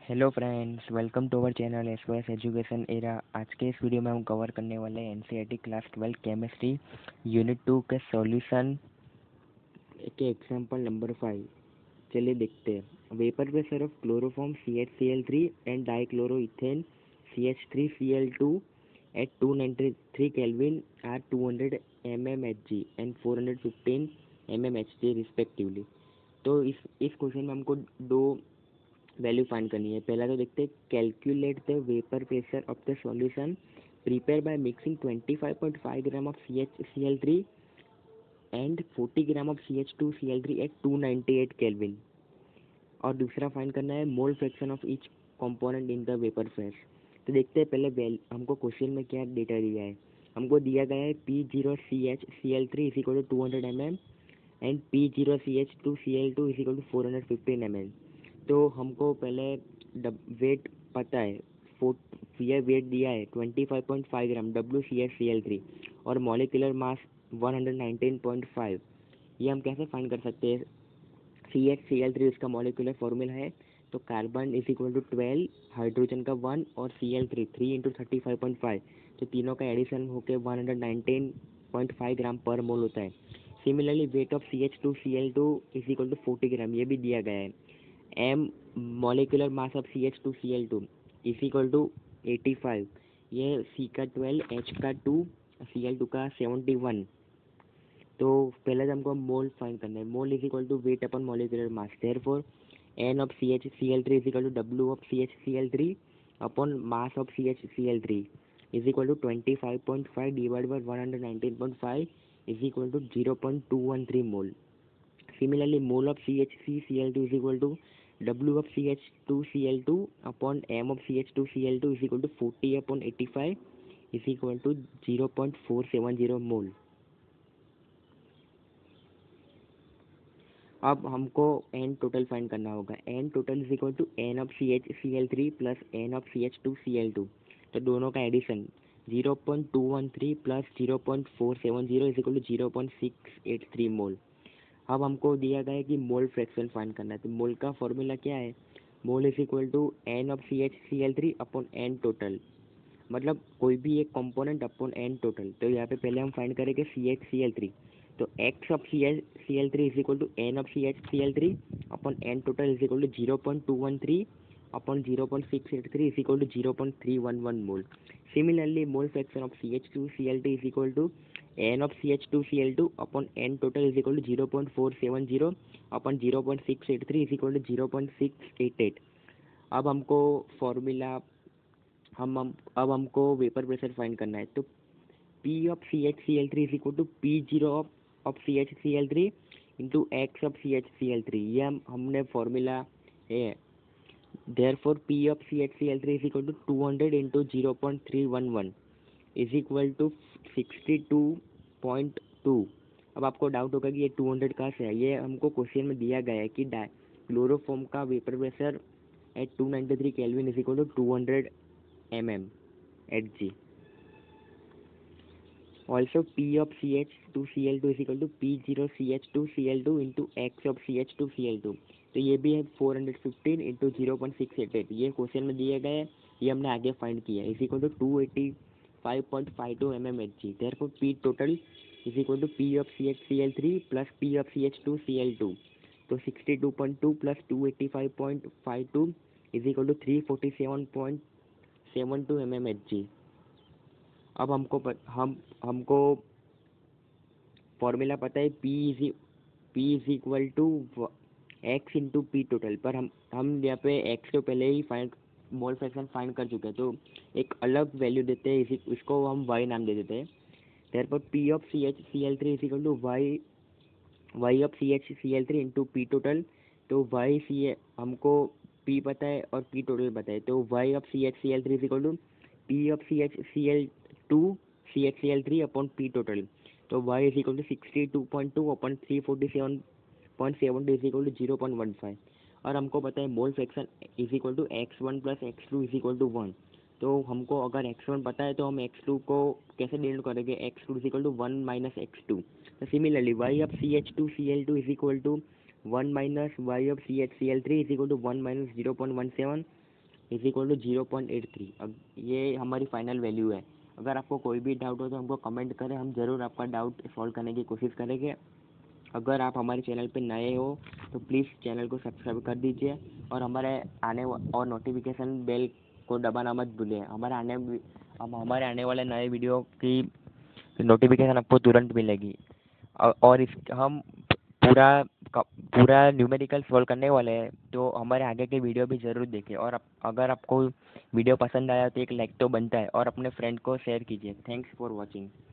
Hello friends, welcome to our channel SOS Education Era. आज के इस वीडियो में हम कवर करने वाले हैं एनसीईआरटी क्लास 12 केमिस्ट्री यूनिट 2 के सॉल्यूशन के एग्जाम्पल नंबर 5। चलिए देखते हैं। Vapour pressure of chloroform CHCl3 and dichloroethane CH3Cl2 at 293 Kelvin are 200 mmHg and 415 mmHg respectively. तो इस क्वेश्चन में हमको दो वैल्यू फाइंड करनी है। पहला तो देखते हैं, calculate the vapour pressure of the solution prepare by mixing 25.5 gram of CHCl3 and 40 gram of CH2Cl3 at 298 kelvin. और दूसरा फाइंड करना है mole fraction of each component in the vapour phase. तो देखते हैं पहले हमको क्वेश्चन में क्या डेटा दिया है। हमको दिया गया है P0CHCl3 is equal to 200 mm and P0CH2Cl2 is equal to 415 mm। तो हमको पहले वेट पता है, ये वेट दिया है 25.5 ग्राम WCHCl3 और मॉलिक्यूलर मास 119.5। ये हम कैसे फाइंड कर सकते हैं। CHCl3 इसका मॉलिक्यूलर फॉर्मूला है, तो carbon is equal to 12, hydrogen का 1 और Cl3 3 इंटू 35.5, तो तीनों का एडिशन होकर 119.5 ग्राम पर मोल होता है। Similarly weight of CH2Cl2 is equal to 40 gram, ये भी दिया गया है। M molecular mass of CH2Cl2 is equal to 85, ये C का 12, H का 2, Cl2 का 71। तो पहले तो हमको मोल फाइंड करना है। Mole is equal to weight upon molecular mass, therefore N of CHCl3 is equal to W of CHCl3 upon mass of CHCl3 is equal to 25.5 divide by 119.5 is equal to 0.213 mole. Similarly, mole of CHCCl2 is equal to W of CH2Cl2 upon M of CH2Cl2 is equal to 40 upon 85 is equal to 0.470 mole. अब हमको N total find करना होगा। N total is equal to N of CHCl3 plus N of CH2Cl2, तो दोनों का addition 0.213 plus 0.470 is equal to 0.683 mole. अब हमको दिया गया है कि मोल फ्रैक्शन फाइंड करना है। तो मोल का फॉर्मूला क्या है, mole is equal to N of CHCl3 upon N total, मतलब कोई भी एक कंपोनेंट अपॉन N टोटल। तो यहाँ पे पहले हम फाइंड करेंगे CHCl3, तो X of CHCl3 is equal to N of CHCl3 upon N total is equal to 0.213 upon 0.683 is equal to 0.311 mole. Similarly mole fraction of CH2Cl2 is equal to N of CH2Cl2 upon N total is equal to 0.470 upon 0.683 is equal to 0.688। अब हमको formula अब हमको vapour pressure find करना है। तो P of CHCl3 is equal to P0 of CHCl3 into X of CHCl3, ये हमने formula है। Therefore P of CHCl3 is equal to 200 into 0.311 is equal to 62.2। अब आपको डाउट होगा कि ये 200 कहाँ से है। ये हमको क्वेश्चन में दिया गया है कि क्लोरोफॉर्म का vapour pressure at 293 kelvin is equal to 200 mmHg। Also P of CH2Cl2 is equal to P0CH2Cl2 into X of CH2Cl2, तो ये भी है 415 इंटू 0.688। ये क्वेश्चन में दिया गया है, ये हमने आगे फाइंड किया है। Is equal to 285.52 mmHg। Therefore P total is equal to P of CHCl3 plus P of CH2Cl2, तो 62.2 plus 285.52 is equal to 347.72 mmHg। अब हमको फॉर्मूला पता है P is equal to X into P total, पर हम यहाँ पे X तो पहले ही मोल फ्रैक्शन फाइंड कर चुके हैं, तो एक अलग वैल्यू देते हैं, इसको हम Y नाम दे देते हैं। therefore P of CHCl3 is equal to Y of CHCl3 into P total, तो हमको P पता है और P टोटल पता है, तो Y of CHCl3 is equal to P of CHCl3 upon P total, तो Y is equal to 62.2 upon 347.7 is equal to 0.15। और हमको पता है mole fraction is equal to x1 plus x2 is equal to 1। तो हमको अगर x1 पता है तो हम x2 को कैसे डिनोट करेंगे, x2 is equal to 1 minus x2। तो similarly y of CH2Cl2 is equal to 1 minus y of CHCl3 is equal to 1 minus 0.17 =0.83। अब ये हमारी फाइनल वैल्यू है। अगर आपको कोई भी डाउट हो तो हमको कमेंट करें, हम ज़रूर आपका डाउट सॉल्व करने की कोशिश करेंगे। अगर आप हमारे चैनल पे नए हो तो प्लीज़ चैनल को सब्सक्राइब कर दीजिए और और नोटिफिकेशन बेल को दबाना मत भूलिए। हमारे आने वाले नए वीडियो की नोटिफिकेशन आपको तुरंत मिलेगी। और हम पूरा पूरा न्यूमेरिकल सॉल्व करने वाले हैं, तो हमारे आगे के वीडियो भी ज़रूर देखें। और अगर आपको वीडियो पसंद आया तो एक लाइक तो बनता है, और अपने फ्रेंड को शेयर कीजिए। Thanks for watching.